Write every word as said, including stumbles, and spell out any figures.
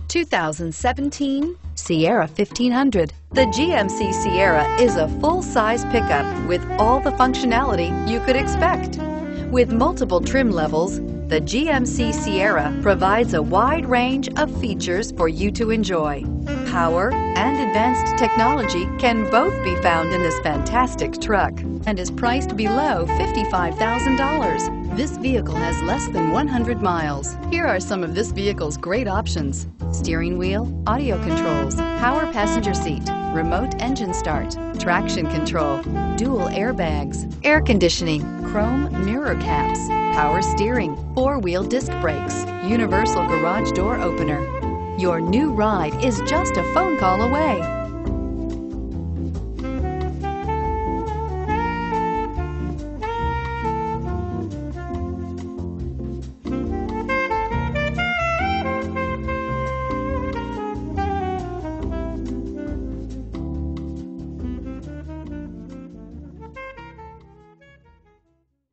two thousand seventeen Sierra fifteen hundred. The G M C Sierra is a full-size pickup with all the functionality you could expect. With multiple trim levels, the G M C Sierra provides a wide range of features for you to enjoy. Power and advanced technology can both be found in this fantastic truck and is priced below fifty-five thousand dollars. This vehicle has less than one hundred miles. Here are some of this vehicle's great options: steering wheel audio controls, power passenger seat, remote engine start, traction control, dual airbags, air conditioning, chrome mirror caps, power steering, four-wheel disc brakes, universal garage door opener. Your new ride is just a phone call away.